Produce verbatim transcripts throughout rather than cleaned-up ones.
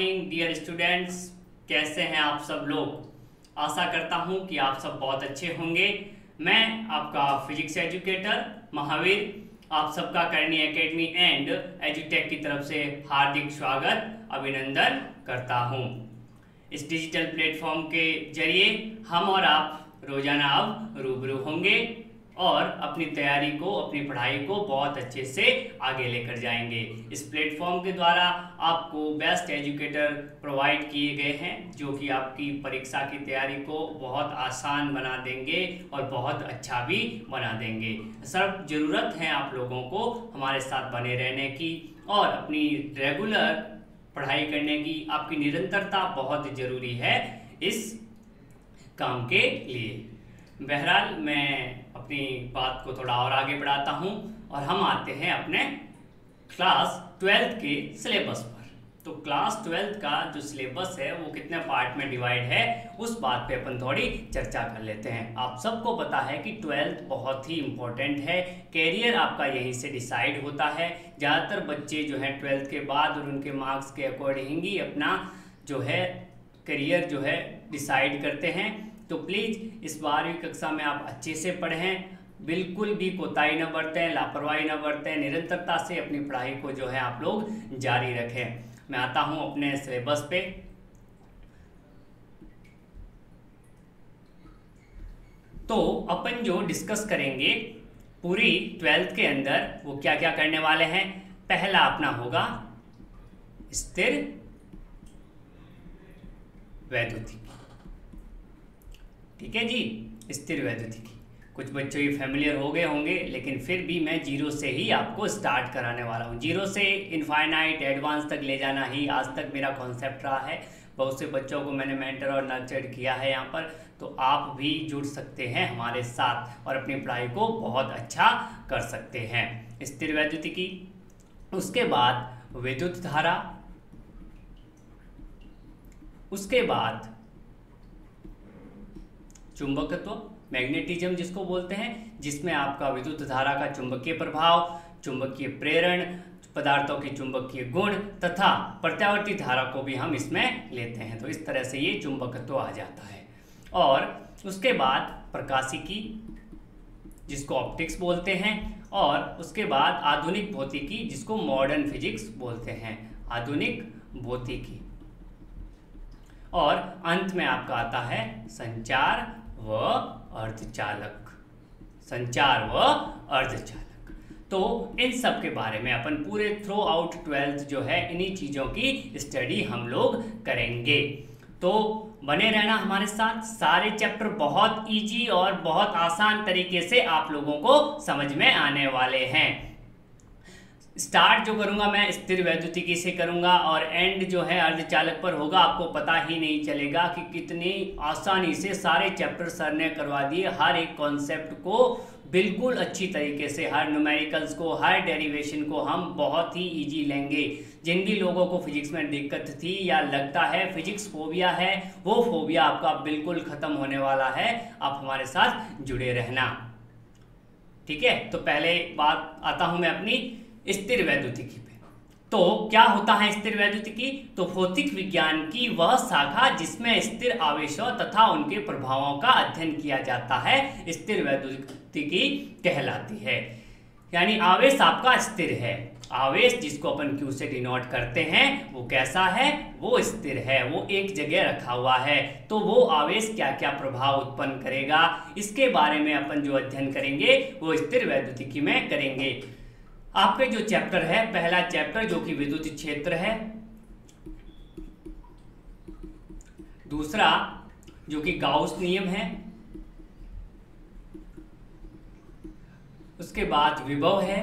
Morning dear students, कैसे हैं आप सब लोग। आशा करता हूं कि आप सब बहुत अच्छे होंगे। मैं आपका फिजिक्स एजुकेटर महावीर आप सबका करनी एकेडमी एंड एजुटेक की तरफ से हार्दिक स्वागत अभिनंदन करता हूं। इस डिजिटल प्लेटफॉर्म के जरिए हम और आप रोजाना अब रूबरू होंगे और अपनी तैयारी को, अपनी पढ़ाई को बहुत अच्छे से आगे लेकर जाएंगे। इस प्लेटफॉर्म के द्वारा आपको बेस्ट एजुकेटर प्रोवाइड किए गए हैं जो कि आपकी परीक्षा की तैयारी को बहुत आसान बना देंगे और बहुत अच्छा भी बना देंगे। सब ज़रूरत है आप लोगों को हमारे साथ बने रहने की और अपनी रेगुलर पढ़ाई करने की। आपकी निरंतरता बहुत ज़रूरी है इस काम के लिए। बहरहाल मैं अपनी बात को थोड़ा और आगे बढ़ाता हूँ और हम आते हैं अपने क्लास ट्वेल्थ के सिलेबस पर। तो क्लास ट्वेल्थ का जो सिलेबस है वो कितने पार्ट में डिवाइड है उस बात पे अपन थोड़ी चर्चा कर लेते हैं। आप सबको पता है कि ट्वेल्थ बहुत ही इम्पोर्टेंट है, कैरियर आपका यहीं से डिसाइड होता है। ज़्यादातर बच्चे जो हैं ट्वेल्थ के बाद और उनके मार्क्स के अकॉर्डिंग ही अपना जो है करियर जो है डिसाइड करते हैं। तो प्लीज़ इस बारहवीं कक्षा में आप अच्छे से पढ़ें, बिल्कुल भी कोताही न बरतें, लापरवाही न बरतें, निरंतरता से अपनी पढ़ाई को जो है आप लोग जारी रखें। मैं आता हूं अपने सिलेबस पे। तो अपन जो डिस्कस करेंगे पूरी ट्वेल्थ के अंदर वो क्या क्या करने वाले हैं। पहला अपना होगा स्थिर वैद्युतिकी। ठीक है जी, स्थिर वैद्युतिकी कुछ बच्चों ये फैमिलियर हो गए होंगे, लेकिन फिर भी मैं जीरो से ही आपको स्टार्ट कराने वाला हूँ। जीरो से इनफाइनाइट एडवांस तक ले जाना ही आज तक मेरा कॉन्सेप्ट रहा है। बहुत से बच्चों को मैंने मेंटर और नर्चर किया है यहाँ पर, तो आप भी जुड़ सकते हैं हमारे साथ और अपनी पढ़ाई को बहुत अच्छा कर सकते हैं। स्थिर वैद्युतिकी, उसके बाद विद्युत धारा, उसके बाद चुंबकत्व मैग्नेटिज्म जिसको बोलते हैं, जिसमें आपका विद्युत धारा का चुंबकीय प्रभाव, चुंबकीय प्रेरण, पदार्थों की चुंबकीय गुण तथा प्रत्यावर्ती धारा को भी हम इसमें लेते हैं। तो इस तरह से ये चुंबकत्व आ जाता है। और उसके बाद प्रकाशिकी जिसको ऑप्टिक्स बोलते हैं, और उसके बाद आधुनिक भौतिकी जिसको मॉडर्न फिजिक्स बोलते हैं, आधुनिक भौतिकी। और अंत में आपका आता है संचार व अर्धचालक, संचार व अर्धचालक। तो इन सब के बारे में अपन पूरे थ्रू आउट ट्वेल्थ जो है इन्हीं चीज़ों की स्टडी हम लोग करेंगे। तो बने रहना हमारे साथ। सारे चैप्टर बहुत इजी और बहुत आसान तरीके से आप लोगों को समझ में आने वाले हैं। स्टार्ट जो करूंगा मैं स्थिर वैद्युतिकी से करूंगा और एंड जो है अर्धचालक पर होगा। आपको पता ही नहीं चलेगा कि कितनी आसानी से सारे चैप्टर सर ने करवा दिए। हर एक कॉन्सेप्ट को बिल्कुल अच्छी तरीके से, हर न्यूमेरिकल्स को, हर डेरिवेशन को हम बहुत ही इजी लेंगे। जिन भी लोगों को फिजिक्स में दिक्कत थी या लगता है फिजिक्स फोबिया है, वो फोबिया आपका बिल्कुल ख़त्म होने वाला है। आप हमारे साथ जुड़े रहना, ठीक है। तो पहले बात आता हूँ मैं अपनी स्थिर वैद्युतिकी पे। तो क्या होता है स्थिर वैद्युतिकी? तो भौतिक विज्ञान की वह शाखा जिसमें स्थिर आवेशों तथा उनके प्रभावों का अध्ययन किया जाता है, स्थिर वैद्युतिकी कहलाती है। यानी आवेश आपका स्थिर है। आवेश जिसको अपन क्यू से डिनोट करते हैं वो कैसा है? वो स्थिर है, वो एक जगह रखा हुआ है। तो वो आवेश क्या क्या प्रभाव उत्पन्न करेगा, इसके बारे में अपन जो अध्ययन करेंगे वो स्थिर वैद्युतिकी में करेंगे। आपके जो चैप्टर है, पहला चैप्टर जो कि विद्युत क्षेत्र है, दूसरा जो कि गाउस नियम है, उसके बाद विभव है,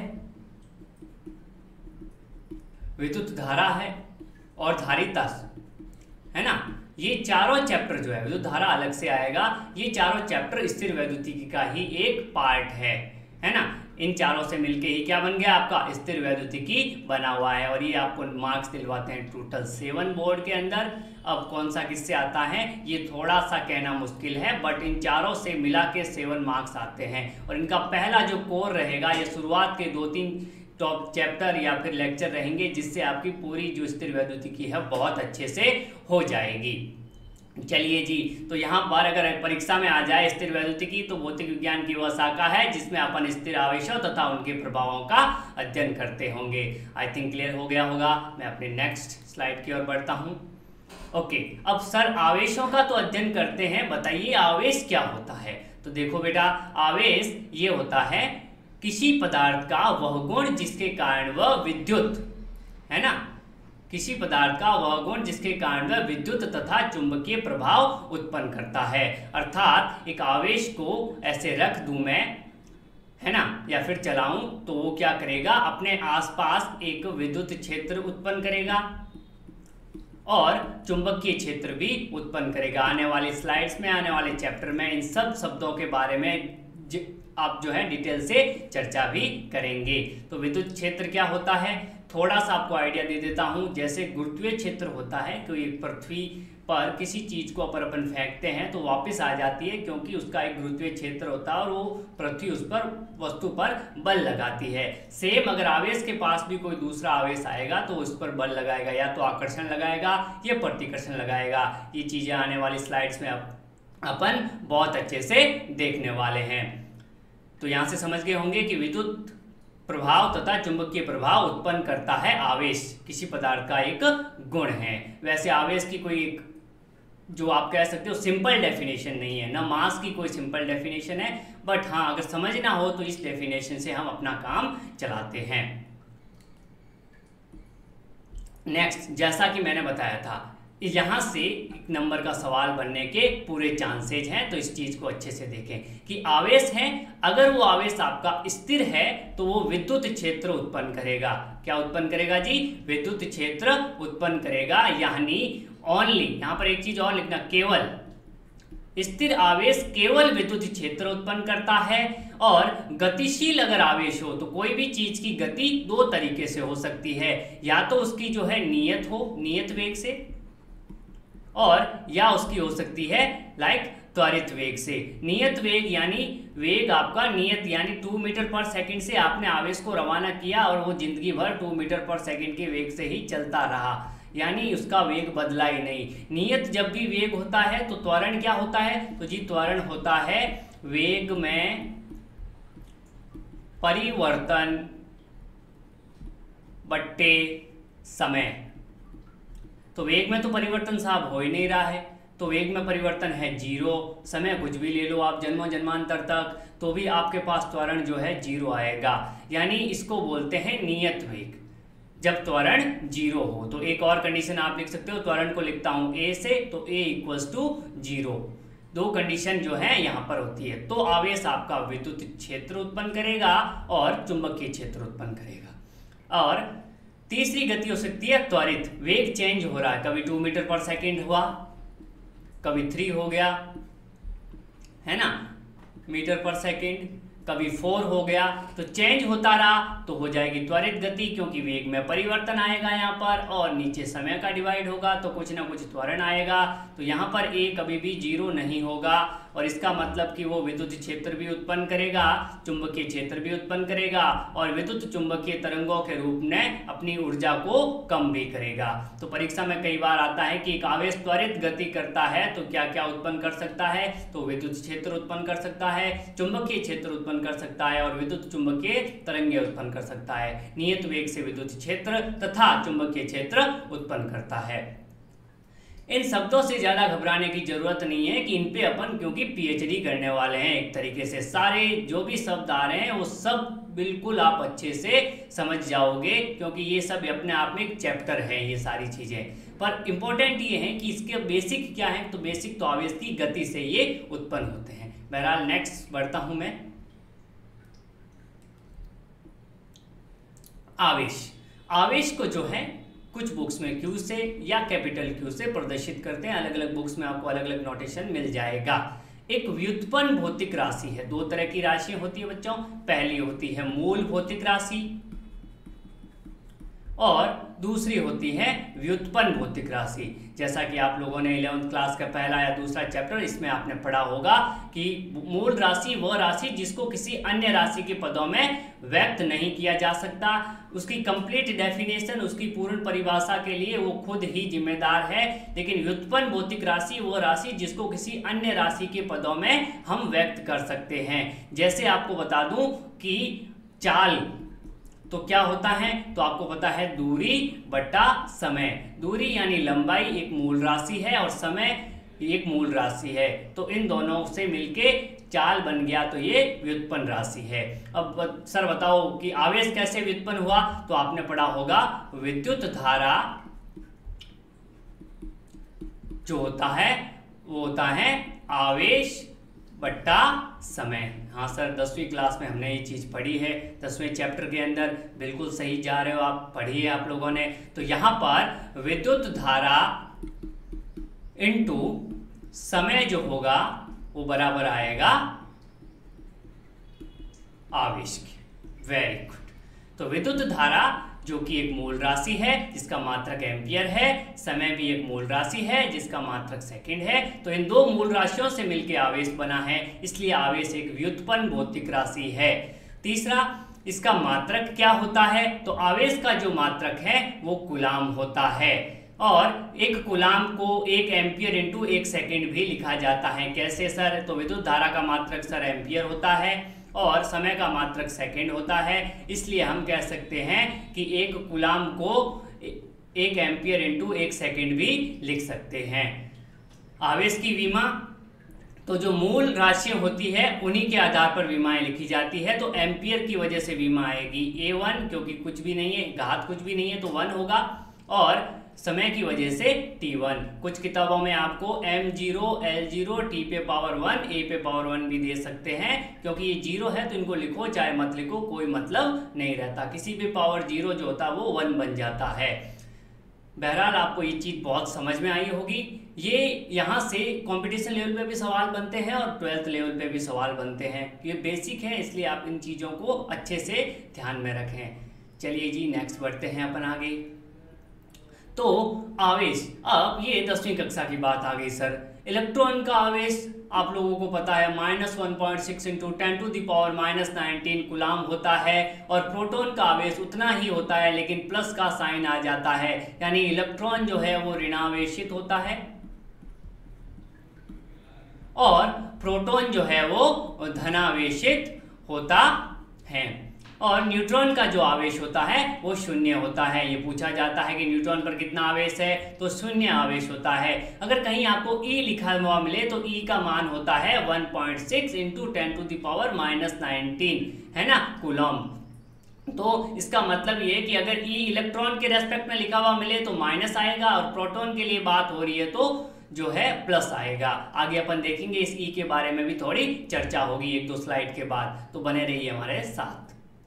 विद्युत धारा है और धारिता है ना। ये चारों चैप्टर जो है, विद्युत धारा अलग से आएगा, ये चारों चैप्टर स्थिर वैद्युतिकी का ही एक पार्ट है, है ना। इन चारों से मिलके ही क्या बन गया आपका स्थिर वैद्युतिकी बना हुआ है। और ये आपको मार्क्स दिलवाते हैं टोटल सेवन बोर्ड के अंदर। अब कौन सा किससे आता है ये थोड़ा सा कहना मुश्किल है, बट इन चारों से मिला के सेवन मार्क्स आते हैं। और इनका पहला जो कोर रहेगा, ये शुरुआत के दो तीन टॉप चैप्टर या फिर लेक्चर रहेंगे, जिससे आपकी पूरी जो स्थिर वैद्युतिकी है बहुत अच्छे से हो जाएगी। चलिए जी, तो यहाँ पर अगर परीक्षा में आ जाए स्थिर वैद्युतिकी तो भौतिक विज्ञान की वह शाखा है जिसमें अपन स्थिर आवेशों तथा उनके प्रभावों का अध्ययन करते होंगे। आई थिंक क्लियर हो गया होगा। मैं अपने नेक्स्ट स्लाइड की ओर बढ़ता हूँ। ओके, अब सर आवेशों का तो अध्ययन करते हैं, बताइए आवेश क्या होता है। तो देखो बेटा, आवेश ये होता है किसी पदार्थ का वह गुण जिसके कारण वह विद्युत, है ना, किसी पदार्थ का वह गुण जिसके कारण वह विद्युत तथा चुंबकीय प्रभाव उत्पन्न करता है। अर्थात एक आवेश को ऐसे रख दूं मैं, है ना, या फिर चलाऊं तो वो क्या करेगा, अपने आसपास एक विद्युत क्षेत्र उत्पन्न करेगा और चुंबकीय क्षेत्र भी उत्पन्न करेगा। आने वाली स्लाइड्स में, आने वाले चैप्टर में इन सब शब्दों के बारे में आप जो है डिटेल से चर्चा भी करेंगे। तो विद्युत क्षेत्र क्या होता है, थोड़ा सा आपको आइडिया दे देता हूं। जैसे गुरुत्वीय क्षेत्र होता है, कोई पृथ्वी पर किसी चीज को अपर अपन फेंकते हैं तो वापस आ जाती है, क्योंकि उसका एक गुरुत्वीय क्षेत्र होता है और वो पृथ्वी उस पर वस्तु पर बल लगाती है। सेम अगर आवेश के पास भी कोई दूसरा आवेश आएगा तो उस पर बल लगाएगा, या तो आकर्षण लगाएगा या प्रतिकर्षण लगाएगा। ये चीजें आने वाली स्लाइड्स में अपन बहुत अच्छे से देखने वाले हैं। तो यहाँ से समझ गए होंगे कि विद्युत प्रभाव तथा चुंबकीय प्रभाव उत्पन्न करता है आवेश, किसी पदार्थ का एक गुण है। वैसे आवेश की कोई एक जो आप कह सकते हो सिंपल डेफिनेशन नहीं है, ना मास की कोई सिंपल डेफिनेशन है, बट हाँ अगर समझना हो तो इस डेफिनेशन से हम अपना काम चलाते हैं। नेक्स्ट, जैसा कि मैंने बताया था, यहाँ से एक नंबर का सवाल बनने के पूरे चांसेज हैं, तो इस चीज को अच्छे से देखें कि आवेश है, अगर वो आवेश आपका स्थिर है तो वो विद्युत क्षेत्र उत्पन्न करेगा। क्या उत्पन्न करेगा जी, विद्युत क्षेत्र उत्पन्न करेगा। यानी ओनली, यहाँ पर एक चीज और लिखना, केवल स्थिर आवेश केवल विद्युत क्षेत्र उत्पन्न करता है। और गतिशील अगर आवेश हो तो कोई भी चीज की गति दो तरीके से हो सकती है, या तो उसकी जो है नियत हो, नियत वेग से, और या उसकी हो सकती है लाइक त्वरित वेग से। नियत वेग यानी वेग आपका नियत यानी टू मीटर पर सेकंड से आपने आवेश को रवाना किया और वो जिंदगी भर टू मीटर पर सेकंड के वेग से ही चलता रहा, यानी उसका वेग बदला ही नहीं। नियत जब भी वेग होता है तो त्वरण क्या होता है, तो जी त्वरण होता है वेग में परिवर्तन बट्टे समय। तो वेग में तो परिवर्तन साहब हो ही नहीं रहा है, तो वेग में परिवर्तन है जीरो, समय कुछ भी ले लो आप जन्मों जन्मांतर तक, तो भी आपके पास त्वरण जो है जीरो आएगा। यानी इसको बोलते हैं नियत वेग, जब त्वरण जीरो हो। तो एक और कंडीशन आप लिख सकते हो, त्वरण को लिखता हूं ए से, तो ए इक्वल्स टू जीरो। दो कंडीशन जो है यहाँ पर होती है। तो आवेश आपका विद्युत क्षेत्र उत्पन्न करेगा और चुंबकीय क्षेत्र उत्पन्न करेगा। और तीसरी गति हो सकती है त्वरित, वेग चेंज हो रहा है, कभी टू मीटर पर सेकेंड हुआ, कभी थ्री हो गया, है ना, मीटर पर सेकेंड, कभी फोर हो गया, तो चेंज होता रहा तो हो जाएगी त्वरित गति, क्योंकि वेग में परिवर्तन आएगा यहाँ पर और नीचे समय का डिवाइड होगा तो कुछ ना कुछ त्वरण आएगा। तो यहाँ पर ए कभी भी जीरो नहीं होगा, और इसका मतलब कि वो विद्युत क्षेत्र भी उत्पन्न करेगा, चुंबकीय क्षेत्र भी उत्पन्न करेगा और विद्युत चुंबकीय तरंगों के रूप में अपनी ऊर्जा को कम भी करेगा। तो परीक्षा में कई बार आता है कि एक आवेश त्वरित गति करता है तो क्या क्या उत्पन्न कर सकता है, तो विद्युत क्षेत्र उत्पन्न कर सकता है, चुंबकीय क्षेत्र उत्पन्न कर सकता है और विद्युत चुंबकीय तरंगें उत्पन्न कर सकता है। नियत वेग से विद्युत क्षेत्र तथा चुंबकीय क्षेत्र उत्पन्न करता है। इन शब्दों से ज्यादा घबराने की जरूरत नहीं है कि इन पे अपन क्योंकि पीएचडी करने वाले हैं, एक तरीके से सारे जो भी शब्द आ रहे हैं वो सब बिल्कुल आप अच्छे से समझ जाओगे, क्योंकि ये सब अपने आप में एक चैप्टर है ये सारी चीजें। पर इंपॉर्टेंट ये है कि इसके बेसिक क्या है, तो बेसिक तो आवेश की गति से ये उत्पन्न होते हैं। बहरहाल नेक्स्ट बढ़ता हूं मैं। आवेश आवेश को जो है कुछ बुक्स में क्यू से या कैपिटल क्यू से प्रदर्शित करते हैं, अलग अलग बुक्स में आपको अलग अलग नोटेशन मिल जाएगा। एक व्युत्पन्न भौतिक राशि है, दो तरह की राशि होती है बच्चों, पहली होती है मूल भौतिक राशि और दूसरी होती है व्युत्पन्न भौतिक राशि। जैसा कि आप लोगों ने इलेवेंथ क्लास का पहला या दूसरा चैप्टर इसमें आपने पढ़ा होगा कि मूल राशि वह राशि जिसको किसी अन्य राशि के पदों में व्यक्त नहीं किया जा सकता, उसकी कंप्लीट डेफिनेशन, उसकी पूर्ण परिभाषा के लिए वो खुद ही जिम्मेदार है। लेकिन व्युत्पन्न भौतिक राशि वह राशि जिसको किसी अन्य राशि के पदों में हम व्यक्त कर सकते हैं। जैसे आपको बता दूं कि चाल तो क्या होता है, तो आपको पता है दूरी बटा समय। दूरी यानी लंबाई एक मूल राशि है और समय एक मूल राशि है, तो इन दोनों से मिलके चाल बन गया, तो ये व्युत्पन्न राशि है। अब सर बताओ कि आवेश कैसे व्युत्पन्न हुआ, तो आपने पढ़ा होगा विद्युत धारा जो होता है वो होता है आवेश बट्टा समय। हाँ सर, दसवीं क्लास में हमने ये चीज पढ़ी है, दसवें चैप्टर के अंदर। बिल्कुल सही जा रहे हो आप, पढ़ी है आप लोगों ने। तो यहाँ पर विद्युत धारा इनटू समय जो होगा वो बराबर आएगा आवेश के। Very good. तो विद्युत धारा जो कि एक मूल राशि है जिसका मात्रक एम्पियर है, समय भी एक मूल राशि है जिसका मात्रक सेकंड है, तो इन दो मूल राशियों से मिलकर आवेश बना है, इसलिए आवेश एक व्युत्पन्न भौतिक राशि है। तीसरा, इसका मात्रक क्या होता है, तो आवेश का जो मात्रक है वो कूलाम होता है, और एक कूलाम को एक एम्पियर इंटू एक सेकेंड भी लिखा जाता है। कैसे सर, तो विद्युत धारा का मात्रक सर एम्पियर होता है और समय का मात्रक सेकंड होता है, इसलिए हम कह सकते हैं कि एक कूलाम को एक एम्पियर इंटू एक सेकेंड भी लिख सकते हैं। आवेश की विमा, तो जो मूल राशियां होती है उन्हीं के आधार पर विमाएं लिखी जाती है। तो एम्पियर की वजह से विमा आएगी ए वन, क्योंकि कुछ भी नहीं है, घात कुछ भी नहीं है तो वन होगा, और समय की वजह से टी वन। कुछ किताबों में आपको M zero, L zero, T पे पावर वन, ए पे पावर वन भी दे सकते हैं, क्योंकि ये जीरो है तो इनको लिखो चाहे मत लिखो कोई मतलब नहीं रहता, किसी भी पावर जीरो जो होता है वो वन बन जाता है। बहरहाल आपको ये चीज़ बहुत समझ में आई होगी। ये यहाँ से कंपटीशन लेवल पे भी सवाल बनते हैं और ट्वेल्थ लेवल पे भी सवाल बनते हैं, ये बेसिक है, इसलिए आप इन चीज़ों को अच्छे से ध्यान में रखें। चलिए जी नेक्स्ट बढ़ते हैं अपन आगे। तो आवेश, अब ये दसवीं कक्षा की बात आ गई सर। इलेक्ट्रॉन का आवेश आप लोगों को पता है minus one point six into ten to the power minus nineteen coulomb होता है, और प्रोटॉन का आवेश उतना ही होता है लेकिन प्लस का साइन आ जाता है, यानी इलेक्ट्रॉन जो है वो ऋणावेशित होता है और प्रोटॉन जो है वो धनावेशित होता है। और न्यूट्रॉन का जो आवेश होता है वो शून्य होता है। ये पूछा जाता है कि न्यूट्रॉन पर कितना आवेश है, तो शून्य आवेश होता है। अगर कहीं आपको E लिखा हुआ मिले तो E का मान होता है one point six into ten to the power minus nineteen, है ना, कूलम। तो इसका मतलब ये है कि अगर E इलेक्ट्रॉन के रेस्पेक्ट में लिखा हुआ मिले तो माइनस आएगा, और प्रोटॉन के लिए बात हो रही है तो जो है प्लस आएगा। आगे अपन देखेंगे इस E के बारे में भी थोड़ी चर्चा होगी एक दो स्लाइड के बाद, तो बने रहिए हमारे साथ।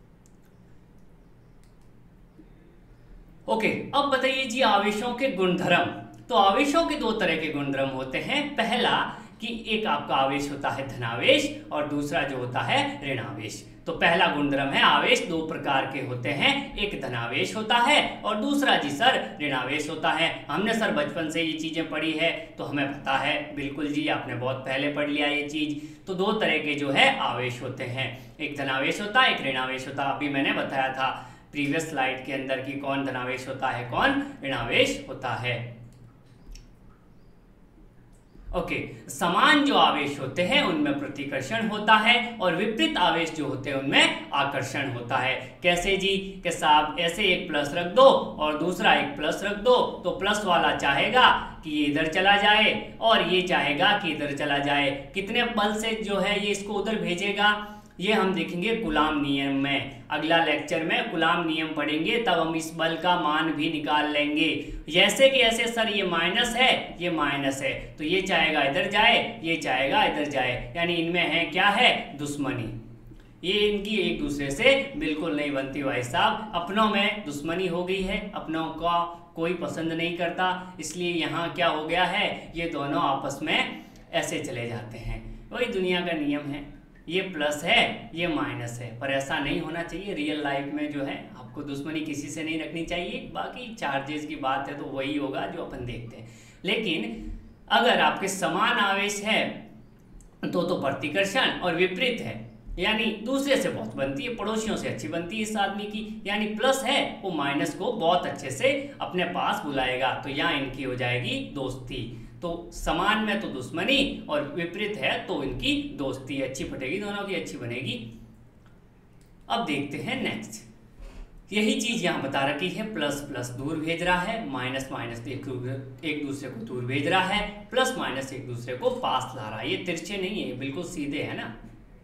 ओके okay, अब बताइए जी आवेशों के गुणधर्म। तो आवेशों के दो तरह के गुणधर्म होते हैं। पहला कि एक आपका आवेश होता है धनावेश और दूसरा जो होता है ऋणावेश। तो पहला गुणधर्म है आवेश दो प्रकार के होते हैं, एक धनावेश होता है और दूसरा जी सर ऋणावेश होता है। हमने सर बचपन से ये चीजें पढ़ी है तो हमें पता है, बिल्कुल जी आपने बहुत पहले पढ़ लिया ये चीज। तो दो तरह के जो है आवेश होते हैं, एक धनावेश होता है एक ऋणावेश होता है। अभी मैंने बताया था प्रीवियस स्लाइड के अंदर कि कौन धनावेश होता है कौन ऋणावेश होता है। ओके okay, समान जो आवेश होते हैं उनमें प्रतिकर्षण होता है और विपरीत आवेश जो होते हैं उनमें आकर्षण होता है। कैसे जी, कि साहब ऐसे एक प्लस रख दो और दूसरा एक प्लस रख दो, तो प्लस वाला चाहेगा कि ये इधर चला जाए और ये चाहेगा कि इधर चला जाए। कितने बल से जो है ये इसको उधर भेजेगा, ये हम देखेंगे कूलाम नियम में। अगला लेक्चर में कूलाम नियम पढ़ेंगे, तब हम इस बल का मान भी निकाल लेंगे। जैसे कि ऐसे सर ये माइनस है ये माइनस है, तो ये चाहेगा इधर जाए ये चाहेगा इधर जाए, यानी इनमें है क्या है दुश्मनी। ये इनकी एक दूसरे से बिल्कुल नहीं बनती भाई साहब, अपनों में दुश्मनी हो गई है, अपनों का कोई पसंद नहीं करता, इसलिए यहाँ क्या हो गया है, ये दोनों आपस में ऐसे चले जाते हैं। वही दुनिया का नियम है। ये प्लस है ये माइनस है, पर ऐसा नहीं होना चाहिए। रियल लाइफ में जो है आपको दुश्मनी किसी से नहीं रखनी चाहिए। बाकी चार्जेस की बात है तो वही होगा जो अपन देखते हैं। लेकिन अगर आपके समान आवेश है तो तो प्रतिकर्षण और विपरीत है, यानी दूसरे से बहुत बनती है, पड़ोसियों से अच्छी बनती है इस आदमी की, यानी प्लस है वो माइनस को बहुत अच्छे से अपने पास बुलाएगा, तो यहाँ इनकी हो जाएगी दोस्ती। तो समान में तो दुश्मनी और विपरीत है तो इनकी दोस्ती अच्छी फटेगी, दोनों की अच्छी बनेगी। अब देखते हैं नेक्स्ट, यही चीज यहाँ बता रखी है, प्लस प्लस दूर भेज रहा है, माइनस माइनस एक एक दूसरे को दूर भेज रहा है, प्लस माइनस एक दूसरे को पास ला रहा है। ये तिरछे नहीं है, बिल्कुल सीधे है ना,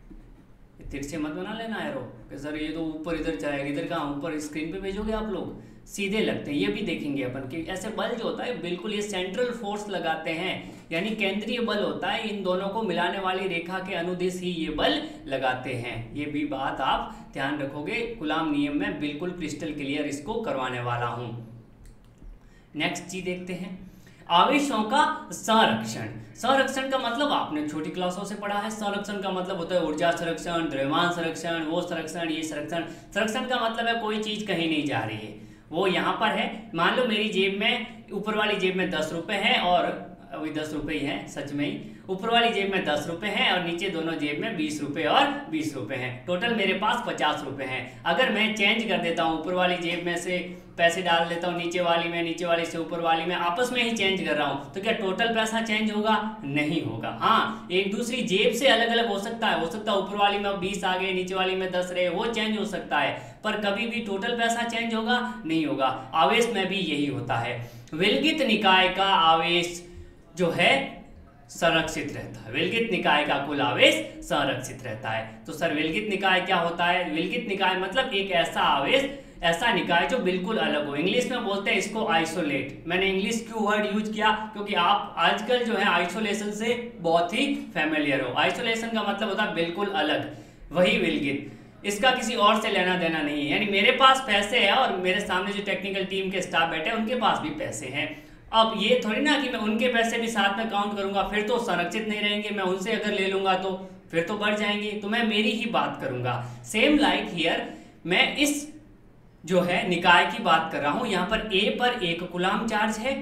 तिरछे मत बना लेना एरो कि सर ये तो ऊपर इधर जाएगा, इधर कहाँ ऊपर स्क्रीन पे भेजोगे आप लोग, सीधे लगते हैं। ये भी देखेंगे अपन कि ऐसे बल जो होता है बिल्कुल ये सेंट्रल फोर्स लगाते हैं, यानी केंद्रीय बल होता है, इन दोनों को मिलाने वाली रेखा के अनुदिश ही ये बल लगाते हैं। ये भी बात आप ध्यान रखोगे, कूलाम नियम में बिल्कुल क्रिस्टल क्लियर इसको करवाने वाला हूं। नेक्स्ट चीज देखते हैं, आवेशों का संरक्षण। संरक्षण का मतलब आपने छोटी क्लासों से पढ़ा है। संरक्षण का मतलब होता है ऊर्जा संरक्षण, द्रव्यमान संरक्षण, वो संरक्षण, ये संरक्षण। संरक्षण का मतलब है कोई चीज कहीं नहीं जा रही है, वो यहाँ पर है। मान लो मेरी जेब में, ऊपर वाली जेब में दस रुपए है और अभी दस रुपए ही है सच में ही, ऊपर वाली जेब में दस रुपए हैं और नीचे दोनों जेब में बीस रुपए और बीस रुपए हैं, टोटल मेरे पास पचास रुपए हैं। अगर मैं चेंज कर देता हूँ, ऊपर वाली जेब में से पैसे डाल देता हूँ नीचे वाली में, नीचे वाली से ऊपर वाली में, आपस में ही चेंज कर रहा हूँ, तो क्या टोटल पैसा चेंज होगा? नहीं होगा। हाँ, एक दूसरी जेब से अलग अलग हो सकता है, हो सकता है ऊपर वाली में बीस आ गए, नीचे वाली में दस रहे, वो चेंज हो सकता है, पर कभी भी टोटल पैसा चेंज होगा नहीं होगा। आवेश में भी यही होता है। विलगित निकाय का आवेश जो है संरक्षित रहता है, विलगित निकाय का कुल आवेश संरक्षित रहता है। तो सर विलगित निकाय क्या होता है? विलगित निकाय मतलब एक ऐसा आवेश, ऐसा निकाय जो बिल्कुल अलग हो। इंग्लिश में बोलते हैं इसको आइसोलेट। मैंने इंग्लिश क्यों वर्ड यूज किया? क्योंकि आप आजकल जो है आइसोलेशन से बहुत ही फैमिलियर हो। आइसोलेशन का मतलब होता है बिल्कुल अलग, वही विलगित। इसका किसी और से लेना देना नहीं है। यानी मेरे पास पैसे है और मेरे सामने जो टेक्निकल टीम के स्टाफ बैठे हैं उनके पास भी पैसे हैं। अब ये थोड़ी ना कि मैं उनके पैसे भी साथ में काउंट करूंगा, फिर तो संरक्षित नहीं रहेंगे। मैं उनसे अगर ले लूंगा तो फिर तो बढ़ जाएंगे, तो मैं मेरी ही बात करूंगा। सेम लाइक हियर, मैं इस जो है निकाय की बात कर रहा हूं। यहाँ पर ए पर एक कूलाम चार्ज है,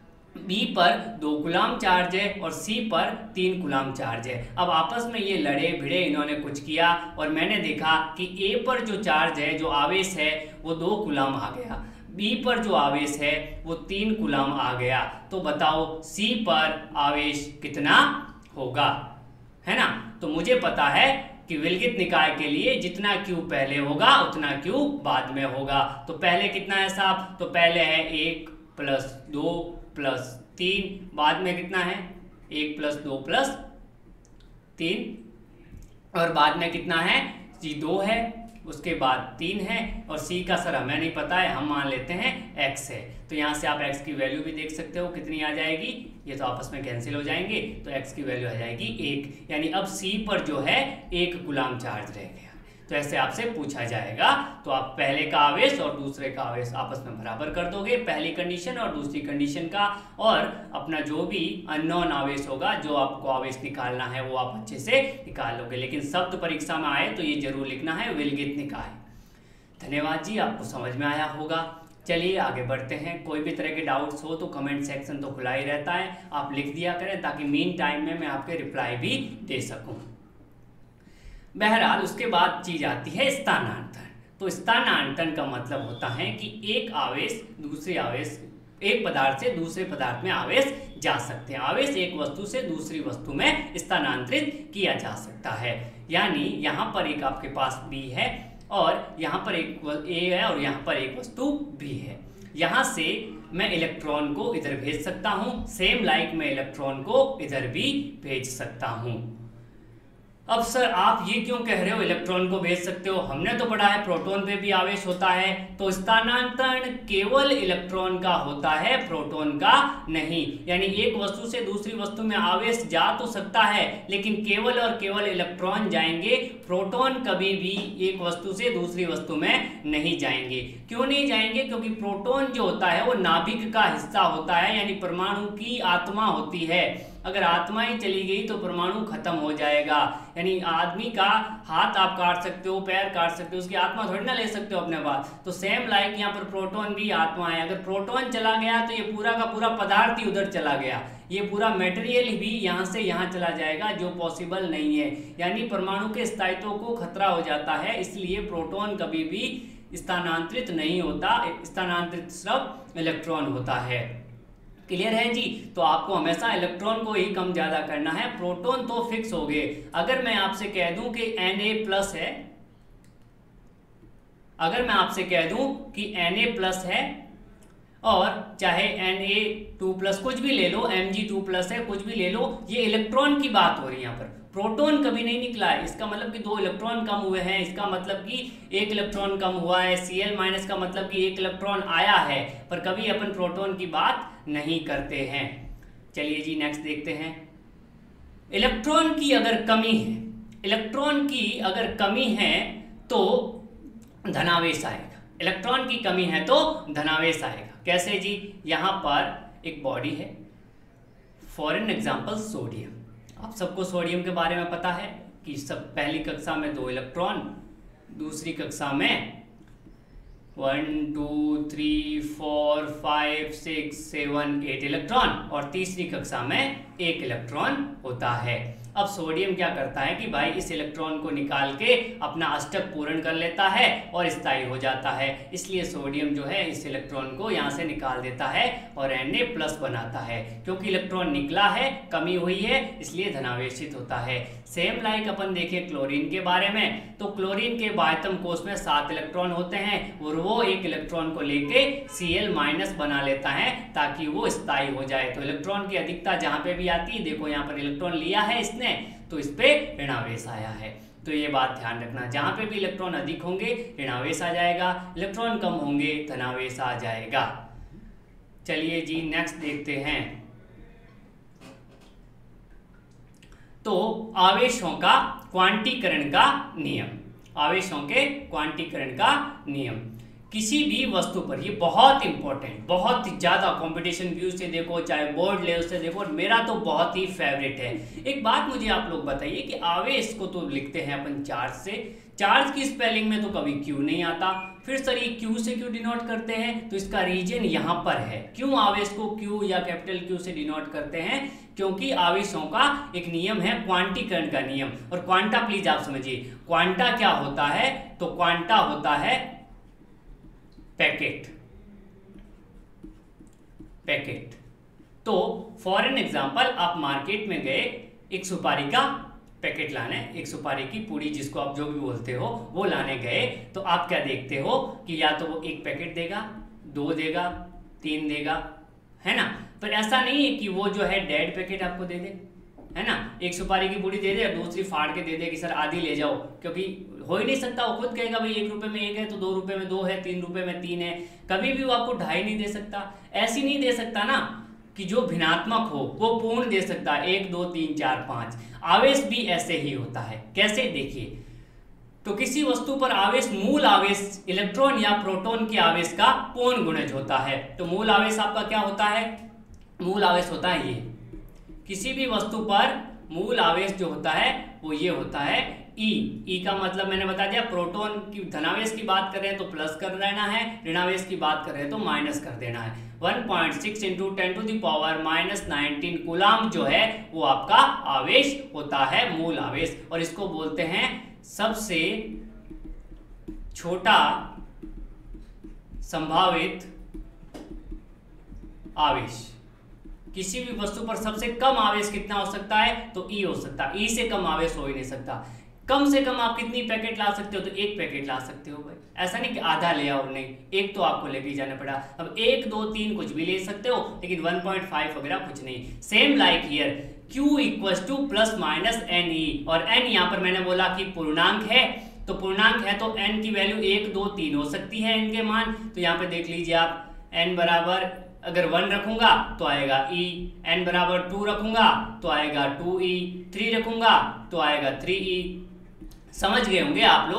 बी पर दो कूलाम चार्ज है और सी पर तीन कूलाम चार्ज है। अब आपस में ये लड़े भिड़े, इन्होंने कुछ किया और मैंने देखा कि ए पर जो चार्ज है, जो आवेश है, वो दो कूलाम आ गया, बी पर जो आवेश है वो तीन कूलाम आ गया। तो बताओ सी पर आवेश कितना होगा, है ना? तो मुझे पता है कि विलगित निकाय के लिए जितना क्यू पहले होगा उतना क्यू बाद में होगा। तो पहले कितना है साहब? तो पहले है एक प्लस दो प्लस तीन, बाद में कितना है? एक प्लस दो प्लस तीन, और बाद में कितना है? जी दो है, उसके बाद तीन है, और सी का सर हमें नहीं पता है, हम मान लेते हैं एक्स है। तो यहाँ से आप एक्स की वैल्यू भी देख सकते हो कितनी आ जाएगी, ये तो आपस में कैंसिल हो जाएंगे, तो एक्स की वैल्यू आ जाएगी एक। यानी अब सी पर जो है एक कूलाम चार्ज रह गया। तो ऐसे आपसे पूछा जाएगा, तो आप पहले का आवेश और दूसरे का आवेश आपस में बराबर कर दोगे, पहली कंडीशन और दूसरी कंडीशन का, और अपना जो भी अननोन आवेश होगा, जो आपको आवेश निकालना है, वो आप अच्छे से निकाल लोगे। लेकिन शब्द परीक्षा में आए तो ये जरूर लिखना है विलगित निकाय। धन्यवाद जी, आपको समझ में आया होगा। चलिए आगे बढ़ते हैं। कोई भी तरह के डाउट्स हो तो कमेंट सेक्शन तो खुला ही रहता है, आप लिख दिया करें ताकि मीन टाइम में मैं आपके रिप्लाई भी दे सकूं। बहरहाल उसके बाद चीज आती है स्थानांतरण। तो स्थानांतरण का मतलब होता है कि एक आवेश दूसरे आवेश, एक पदार्थ से दूसरे पदार्थ में आवेश जा सकते हैं। आवेश एक वस्तु से दूसरी वस्तु में स्थानांतरित किया जा सकता है। यानी यहाँ पर एक आपके पास बी है और यहाँ पर एक ए है और यहाँ पर एक वस्तु बी है। यहाँ से मैं इलेक्ट्रॉन को इधर भेज सकता हूँ, सेम लाइक मैं इलेक्ट्रॉन को इधर भी भेज सकता हूँ। अब सर आप ये क्यों कह रहे हो इलेक्ट्रॉन को भेज सकते हो? हमने तो पढ़ा है प्रोटॉन पे भी आवेश होता है। तो स्थानांतरण केवल इलेक्ट्रॉन का होता है, प्रोटॉन का नहीं। यानी एक वस्तु से दूसरी वस्तु में आवेश जा तो सकता है, लेकिन केवल और केवल इलेक्ट्रॉन जाएंगे, प्रोटॉन कभी भी एक वस्तु से दूसरी वस्तु में नहीं जाएंगे। क्यों नहीं जाएंगे? क्योंकि प्रोटॉन जो होता है वो नाभिक का हिस्सा होता है, यानी परमाणु की आत्मा होती है। अगर आत्मा ही चली गई तो परमाणु खत्म हो जाएगा। यानी आदमी का हाथ आप काट सकते हो, पैर काट सकते हो, उसकी आत्मा थोड़ी ना ले सकते हो अपने पास। तो सेम लाइक यहाँ पर प्रोटॉन भी आत्मा है। अगर प्रोटॉन चला गया तो ये पूरा का पूरा पदार्थ ही उधर चला गया, ये पूरा मटेरियल भी यहाँ से यहाँ चला जाएगा, जो पॉसिबल नहीं है। यानी परमाणु के स्थायित्व को खतरा हो जाता है, इसलिए प्रोटॉन कभी भी स्थानांतरित नहीं होता, स्थानांतरित सिर्फ इलेक्ट्रॉन होता है। क्लियर है जी? तो आपको हमेशा इलेक्ट्रॉन को ही कम ज्यादा करना है, प्रोटॉन तो फिक्स हो गए। अगर मैं आपसे कह दूं कि Na प्लस है, अगर मैं आपसे कह दूं कि Na प्लस है और चाहे Na टू प्लस कुछ भी ले लो, Mg टू प्लस है, कुछ भी ले लो, ये इलेक्ट्रॉन की बात हो रही है यहाँ पर, प्रोटॉन कभी नहीं निकला है। इसका मतलब कि दो इलेक्ट्रॉन कम हुए हैं, इसका मतलब कि एक इलेक्ट्रॉन कम हुआ है। Cl माइनस का मतलब कि एक इलेक्ट्रॉन आया है, पर कभी अपन प्रोटॉन की बात नहीं करते हैं। चलिए जी नेक्स्ट देखते हैं। इलेक्ट्रॉन की अगर कमी है, इलेक्ट्रॉन की अगर कमी है तो धनावेश आएगा। इलेक्ट्रॉन की कमी है तो धनावेश आएगा। कैसे जी? यहाँ पर एक बॉडी है, फॉर एन एग्जाम्पल सोडियम। आप सबको सोडियम के बारे में पता है कि सब पहली कक्षा में दो इलेक्ट्रॉन, दूसरी कक्षा में one two three four five six seven eight electron, और तीसरी कक्षा में एक इलेक्ट्रॉन होता है। अब सोडियम क्या करता है कि भाई इस इलेक्ट्रॉन को निकाल के अपना अष्टक पूर्ण कर लेता है और स्थायी हो जाता है। इसलिए सोडियम जो है इस इलेक्ट्रॉन को यहाँ से निकाल देता है और Na प्लस बनाता है। क्योंकि इलेक्ट्रॉन निकला है, कमी हुई है, इसलिए धनावेशित होता है। सेम लाइक अपन देखें क्लोरीन के बारे में, तो क्लोरीन के बाह्यतम कोष में सात इलेक्ट्रॉन होते हैं और वो एक इलेक्ट्रॉन को लेके Cl माइनस बना लेता है ताकि वो स्थायी हो जाए। तो इलेक्ट्रॉन की अधिकता जहाँ पे भी आती है, देखो यहाँ पर इलेक्ट्रॉन लिया है इसने, तो इस पे ऋणावेश आया है। तो ये बात ध्यान रखना, जहां पे भी इलेक्ट्रॉन अधिक होंगे ऋणावेश आ जाएगा, इलेक्ट्रॉन कम होंगे धनावेश आ जाएगा। चलिए जी नेक्स्ट देखते हैं। तो आवेशों का क्वांटीकरण का नियम, आवेशों के क्वांटीकरण का नियम। किसी भी वस्तु पर, ये बहुत इंपॉर्टेंट, बहुत ही ज्यादा कंपटीशन व्यू से देखो चाहे बोर्ड लेवल से देखो, मेरा तो बहुत ही फेवरेट है। एक बात मुझे आप लोग बताइए कि आवेश को तो लिखते हैं अपन चार्ज से, चार्ज की स्पेलिंग में तो कभी क्यू नहीं आता, फिर सर ये क्यू से क्यों डिनोट करते हैं? तो इसका रीजन यहाँ पर है। क्यों आवेश को क्यू या कैपिटल क्यू से डिनोट करते हैं? क्योंकि आवेशों का एक नियम है क्वांटीकरण का नियम। और क्वांटा प्लीज आप समझिए, क्वांटा क्या होता है? तो क्वांटा होता है पैकेट, पैकेट। तो फॉर एन एग्जाम्पल आप मार्केट में गए एक सुपारी का पैकेट लाने, एक सुपारी की पूड़ी जिसको आप जो भी बोलते हो वो लाने गए, तो आप क्या देखते हो कि या तो वो एक पैकेट देगा, दो देगा, तीन देगा, है ना? पर ऐसा नहीं है कि वो जो है डेड पैकेट आपको दे दे, है ना? एक सुपारी की पूड़ी दे दे और दूसरी फाड़ के दे दे कि सर आधी ले जाओ, क्योंकि हो ही नहीं सकता। वो खुद कहेगा भाई एक रुपए में एक है तो दो रुपए में दो है, तीन रुपए में तीन है, कभी भी वो आपको ढाई नहीं दे सकता। ऐसी नहीं दे सकता ना कि जो भिन्नात्मक हो वो पूर्ण दे सकता है, एक दो तीन चार पांच। आवेश भी ऐसे ही होता है। कैसे? देखिए, तो किसी वस्तु पर आवेश मूल आवेश इलेक्ट्रॉन या प्रोटॉन के आवेश का पूर्ण गुणज होता है। तो मूल आवेश आपका क्या होता है? मूल आवेश होता है ये, किसी भी वस्तु पर मूल आवेश जो होता है वो ये होता है E। E का मतलब मैंने बता दिया, प्रोटॉन की धनावेश की बात कर रहे हैं तो प्लस कर देना है, ऋणावेश की बात कर रहे हैं तो माइनस कर देना है। One point six into ten to the power minus nineteen coulomb जो है वो आपका आवेश होता है, मूल आवेश। और इसको बोलते हैं सबसे छोटा संभावित आवेश। किसी भी वस्तु पर सबसे कम आवेश कितना हो सकता है? तो E हो सकता है। E से कम आवेश हो ही नहीं सकता। कम से कम आप कितनी पैकेट ला सकते हो? तो एक पैकेट ला सकते हो भाई। ऐसा नहीं कि आधा ले आओ, नहीं, एक तो आपको लेके जाना पड़ा। अब एक दो तीन कुछ भी ले सकते हो, लेकिन वन पॉइंट फाइव वगैरह कुछ नहीं। Same like here, Q equals to plus minus N E, और n यहाँ पर मैंने बोला कि पूर्णांक है, तो पूर्णांक है तो n की वैल्यू एक दो तीन हो सकती है n के मान। तो यहाँ पे देख लीजिए आप, n बराबर अगर वन रखूंगा तो आएगा E, n बराबर टू रखूंगा तो आएगा टू ई, थ्री रखूंगा तो आएगा थ्री ई। समझ गए होंगे आप लोग।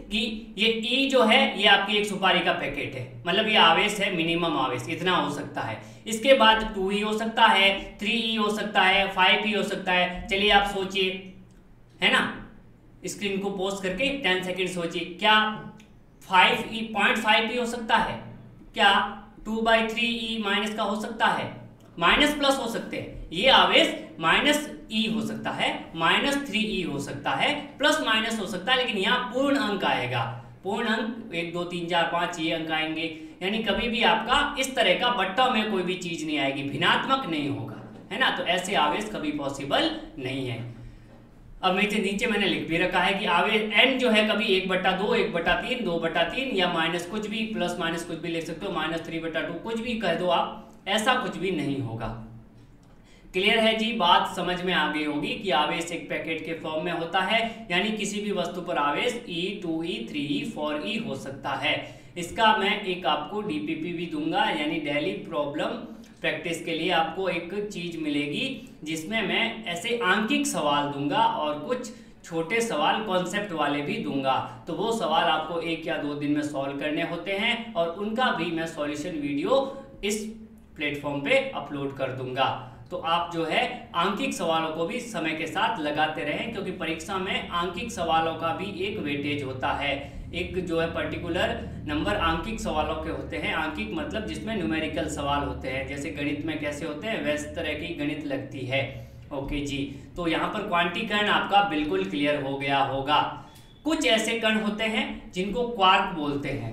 कि ये ई जो है ये आपकी एक सुपारी का पैकेट है, मतलब ये आवेश है, मिनिमम आवेश इतना हो सकता है। इसके बाद टू ई हो सकता है, थ्री ई हो सकता है, फाइव ई हो सकता है। चलिए आप सोचिए, है ना, स्क्रीन को पॉज करके टेन सेकेंड सोचिए, क्या five E point five E हो सकता है? क्या two by three E minus का हो सकता है? माइनस प्लस हो सकते हैं। ये आवेश माइनस ई हो सकता है, माइनस थ्री ई हो सकता है, प्लस माइनस हो सकता है, लेकिन यहाँ पूर्ण अंक आएगा। पूर्ण अंक एक दो तीन चार पाँच ये अंक आएंगे, यानी कभी भी आपका इस तरह का बट्टा में कोई भी चीज नहीं आएगी, भिन्नात्मक नहीं होगा, है ना। तो ऐसे आवेश कभी पॉसिबल नहीं है। अब नीचे नीचे मैंने लिख भी रखा है कि आवेश एन जो है कभी एक बट्टा दो, एक बट्टा तीन, दो बट्टा तीन या माइनस कुछ भी, प्लस माइनस कुछ भी लिख सकते हो, माइनस थ्री बट्टा टू कुछ भी कह दो आप, ऐसा कुछ भी नहीं होगा। क्लियर है जी, बात समझ में आ गई होगी कि आवेश एक पैकेट के फॉर्म में होता है, यानी किसी भी वस्तु पर आवेश E, two E, three E, four E हो सकता है। इसका मैं एक आपको डीपीपी भी दूंगा, यानी डेली प्रॉब्लम प्रैक्टिस के लिए आपको एक चीज मिलेगी जिसमें मैं ऐसे आंकिक सवाल दूंगा और कुछ छोटे सवाल कॉन्सेप्ट वाले भी दूंगा। तो वो सवाल आपको एक या दो दिन में सॉल्व करने होते हैं और उनका भी मैं सॉल्यूशन वीडियो इस प्लेटफॉर्म पे अपलोड कर दूंगा। तो आप जो है आंकिक सवालों को भी समय के साथ लगाते रहें, क्योंकि परीक्षा में आंकिक सवालों का भी एक वेटेज होता है। एक जो है पर्टिकुलर नंबर आंकिक सवालों के होते हैं। आंकिक मतलब जिसमें न्यूमेरिकल सवाल होते हैं, जैसे गणित में कैसे होते हैं वैसे तरह की गणित लगती है। ओके जी, तो यहाँ पर क्वांटीकरण आपका बिल्कुल क्लियर हो गया होगा। कुछ ऐसे कण होते हैं जिनको क्वार्क बोलते हैं,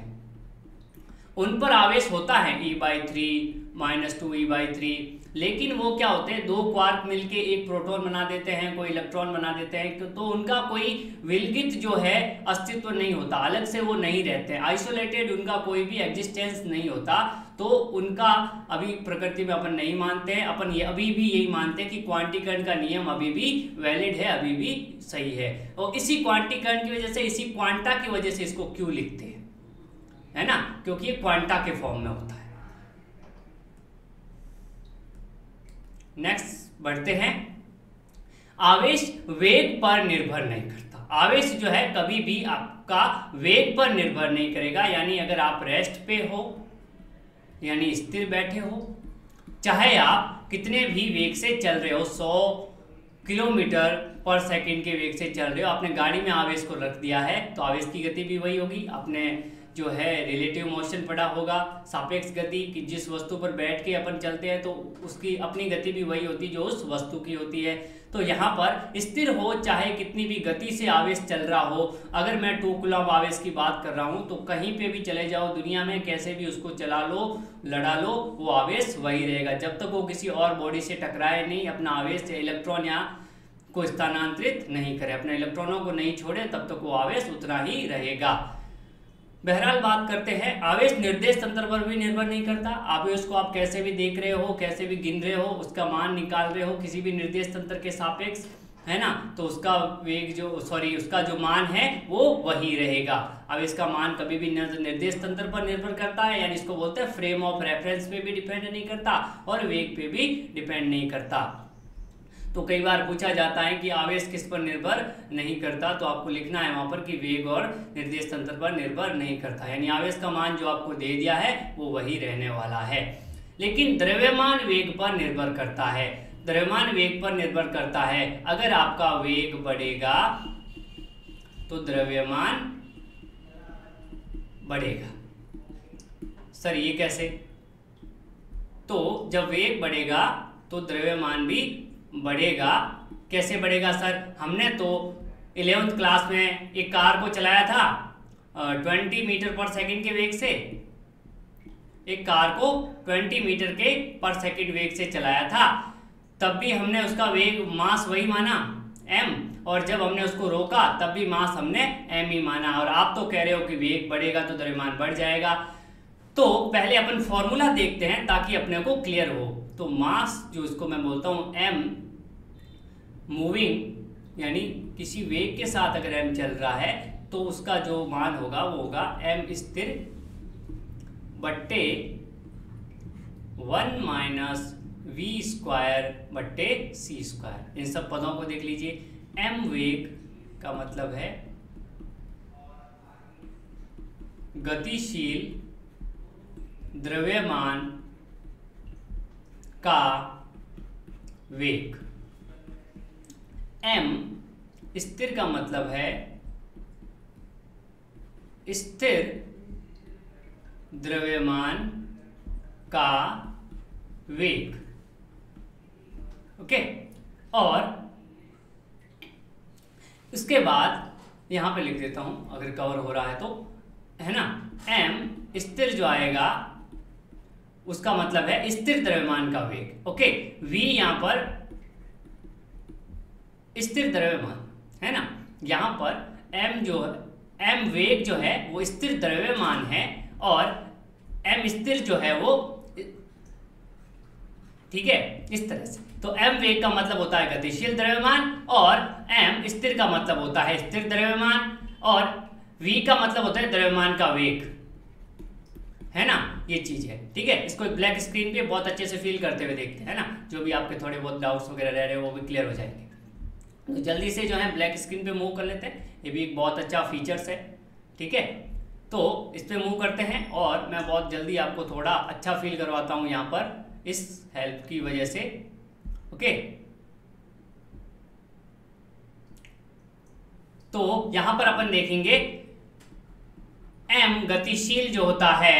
उन पर आवेश होता है E by three minus two E by three, लेकिन वो क्या होते हैं, दो क्वार्क मिलके एक प्रोटॉन बना देते हैं, कोई इलेक्ट्रॉन बना देते हैं, तो उनका कोई विलगित जो है अस्तित्व नहीं होता, अलग से वो नहीं रहते हैं, आइसोलेटेड उनका कोई भी एग्जिस्टेंस नहीं होता। तो उनका अभी प्रकृति में अपन नहीं मानते हैं, अपन ये अभी भी यही मानते हैं कि क्वांटीकरण का नियम अभी भी वैलिड है, अभी भी सही है। और इसी क्वांटीकरण की वजह से, इसी क्वांटा की वजह से इसको क्यों लिखते हैं, है ना, क्योंकि ये क्वांटा के फॉर्म में होता है। नेक्स्ट बढ़ते हैं, आवेश वेग पर निर्भर नहीं करता। आवेश जो है कभी भी आपका वेग पर निर्भर नहीं करेगा, यानी अगर आप रेस्ट पे हो यानी स्थिर बैठे हो, चाहे आप कितने भी वेग से चल रहे हो, सौ किलोमीटर पर सेकंड के वेग से चल रहे हो, आपने गाड़ी में आवेश को रख दिया है तो आवेश की गति भी वही होगी। आपने जो है रिलेटिव मोशन पढ़ा होगा, सापेक्ष गति, कि जिस वस्तु पर बैठ के अपन चलते हैं तो उसकी अपनी गति भी वही होती है जो उस वस्तु की होती है। तो यहाँ पर स्थिर हो, चाहे कितनी भी गति से आवेश चल रहा हो, अगर मैं टू कूलम आवेश की बात कर रहा हूँ तो कहीं पे भी चले जाओ दुनिया में, कैसे भी उसको चला लो, लड़ा लो, वो आवेश वही रहेगा जब तक वो किसी और बॉडी से टकराए नहीं, अपना आवेश इलेक्ट्रॉन या को स्थानांतरित नहीं करे, अपने इलेक्ट्रॉनों को नहीं छोड़े, तब तक वो आवेश उतना ही रहेगा। बहरहाल बात करते हैं, आवेश निर्देश तंत्र पर भी निर्भर नहीं करता। आवेश को आप कैसे भी देख रहे हो, कैसे भी गिन रहे हो, उसका मान निकाल रहे हो किसी भी निर्देश तंत्र के सापेक्ष, है ना, तो उसका वेग जो सॉरी उसका जो मान है वो वही रहेगा। अब इसका मान कभी भी निर्देश तंत्र पर निर्भर करता है, यानी इसको बोलते हैं फ्रेम ऑफ रेफरेंस पे भी डिपेंड नहीं करता और वेग पे भी डिपेंड नहीं करता। तो कई बार पूछा जाता है कि आवेश किस पर निर्भर नहीं करता, तो आपको लिखना है वहां पर कि वेग और निर्देश तंत्र पर निर्भर नहीं करता, यानी आवेश का मान जो आपको दे दिया है वो वही रहने वाला है। लेकिन द्रव्यमान वेग पर निर्भर करता है, द्रव्यमान वेग पर निर्भर करता है। अगर आपका वेग बढ़ेगा तो द्रव्यमान बढ़ेगा। सर ये कैसे? तो जब वेग बढ़ेगा तो द्रव्यमान भी बढ़ेगा। कैसे बढ़ेगा सर? हमने तो इलेवेंथ क्लास में एक कार को चलाया था ट्वेंटी मीटर पर सेकंड के वेग से, एक कार को ट्वेंटी मीटर के पर सेकंड वेग से चलाया था, तब भी हमने उसका वेग मास वही माना m, और जब हमने उसको रोका तब भी मास हमने m ही माना। और आप तो कह रहे हो कि वेग बढ़ेगा तो द्रव्यमान बढ़ जाएगा। तो पहले अपन फॉर्मूला देखते हैं ताकि अपने को क्लियर हो। तो मास जो इसको मैं बोलता हूँ m, मूविंग यानी किसी वेग के साथ अगर m चल रहा है तो उसका जो मान होगा वो होगा m स्थिर बट्टे वन माइनस वी स्क्वायर बट्टे सी स्क्वायर। इन सब पदों को देख लीजिए। m वेग का मतलब है गतिशील द्रव्यमान का वेग। m स्थिर का मतलब है स्थिर द्रव्यमान का वेग। ओके, और उसके बाद यहां पे लिख देता हूं अगर कवर हो रहा है तो, है ना। m स्थिर जो आएगा उसका मतलब है स्थिर द्रव्यमान का वेग। ओके, v यहां पर स्थिर द्रव्यमान है ना, यहां पर m जो है m वेग जो है वो स्थिर द्रव्यमान है और m स्थिर जो है वो, ठीक है, इस तरह से। तो m वेग का मतलब होता है गतिशील द्रव्यमान और m स्थिर का मतलब होता है स्थिर द्रव्यमान और v का मतलब होता है द्रव्यमान का वेग, है ना, ये चीज है। ठीक है, इसको एक ब्लैक स्क्रीन पे बहुत अच्छे से फील करते हुए देखते हैं ना, जो भी आपके थोड़े बहुत डाउट्स वगैरह रह रहे हैं वो भी क्लियर हो जाएंगे। तो जल्दी से जो है ब्लैक स्क्रीन पे मूव कर लेते हैं, ये भी एक बहुत अच्छा फीचर्स है। ठीक है, तो इस पे मूव करते हैं और मैं बहुत जल्दी आपको थोड़ा अच्छा फील करवाता हूँ यहाँ पर इस हेल्प की वजह से। ओके, तो यहाँ पर अपन देखेंगे m गतिशील जो होता है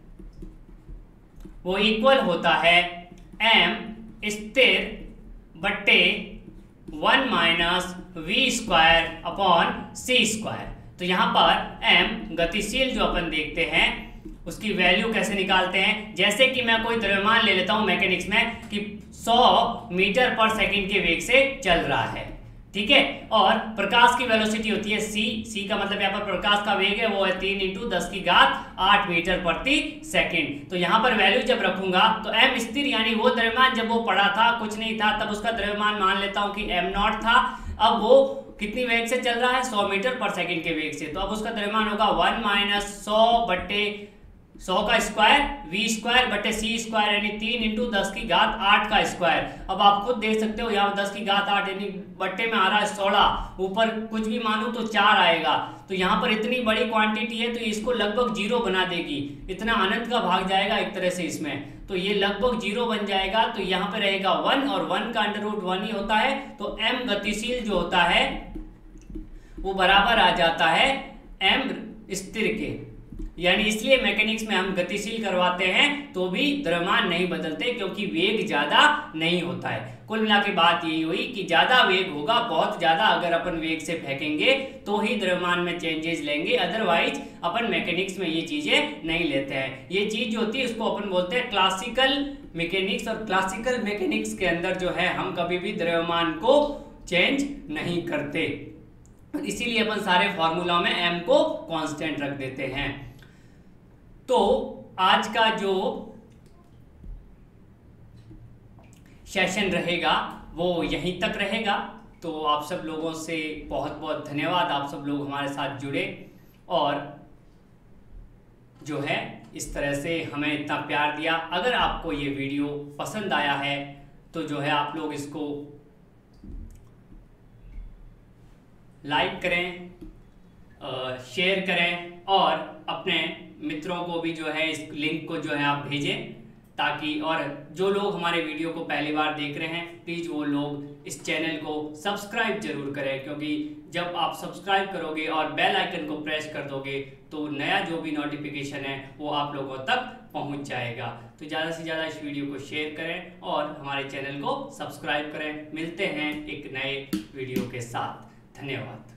वो इक्वल होता है m स्थिर बट्टे one minus V square upon C square. तो यहाँ पर m गतिशील जो अपन देखते हैं उसकी वैल्यू कैसे निकालते हैं, जैसे कि मैं कोई द्रव्यमान ले लेता हूं मैकेनिक्स में कि सौ मीटर पर सेकंड के वेग से चल रहा है। ठीक है, और प्रकाश की वेलोसिटी होती है c, c का मतलब यहाँ पर प्रकाश का वेग है वो है तीन इंटू दस की घात आठ मीटर प्रति सेकंड। तो यहाँ पर वैल्यू जब रखूंगा तो m स्थिर यानी वो द्रव्यमान जब वो पड़ा था कुछ नहीं था तब उसका द्रव्यमान मान लेता हूं कि m नॉट था, अब वो कितनी वेग से चल रहा है सौ मीटर पर सेकंड के वेग से, तो अब उसका द्रव्यमान होगा वन माइनस सौ बट्टे सौ का स्क्वायर वी स्क्वायर बटे सी स्क्वायर यानी तीन इंटू दस की घात आठ का स्क्वायर। अब आप खुद देख सकते हो यहाँ दस की घात आठ यानी बट्टे में आ रहा है सोलह, ऊपर कुछ भी मानू तो चार आएगा। तो यहाँ पर इतनी बड़ी क्वांटिटी है तो इसको लगभग जीरो बना देगी, इतना अनंत का भाग जाएगा एक तरह से इसमें, तो ये लगभग जीरो बन जाएगा। तो यहाँ पे रहेगा वन और वन का अंडर रूट वन ही होता है। तो m गतिशील जो होता है वो बराबर आ जाता है m स्थिर के, यानी इसलिए मैकेनिक्स में हम गतिशील करवाते हैं तो भी द्रव्यमान नहीं बदलते क्योंकि वेग ज्यादा नहीं होता है। कुल मिला के बात यही हुई कि ज्यादा वेग होगा, बहुत ज्यादा अगर अपन वेग से फेंकेंगे तो ही द्रव्यमान में चेंजेस लेंगे, अदरवाइज अपन मैकेनिक्स में ये चीजें नहीं लेते हैं। ये चीज जो होती है उसको अपन बोलते हैं क्लासिकल मैकेनिक्स, और क्लासिकल मैकेनिक्स के अंदर जो है हम कभी भी द्रव्यमान को चेंज नहीं करते, इसीलिए अपन सारे फॉर्मूला में m को कांस्टेंट रख देते हैं। तो आज का जो सेशन रहेगा वो यहीं तक रहेगा। तो आप सब लोगों से बहुत बहुत धन्यवाद, आप सब लोग हमारे साथ जुड़े और जो है इस तरह से हमें इतना प्यार दिया। अगर आपको ये वीडियो पसंद आया है तो जो है आप लोग इसको लाइक करें, शेयर करें और अपने मित्रों को भी जो है इस लिंक को जो है आप भेजें, ताकि और जो लोग हमारे वीडियो को पहली बार देख रहे हैं प्लीज़ वो लोग इस चैनल को सब्सक्राइब जरूर करें, क्योंकि जब आप सब्सक्राइब करोगे और बेल आइकन को प्रेस कर दोगे तो नया जो भी नोटिफिकेशन है वो आप लोगों तक पहुंच जाएगा। तो ज़्यादा से ज़्यादा इस वीडियो को शेयर करें और हमारे चैनल को सब्सक्राइब करें। मिलते हैं एक नए वीडियो के साथ, धन्यवाद।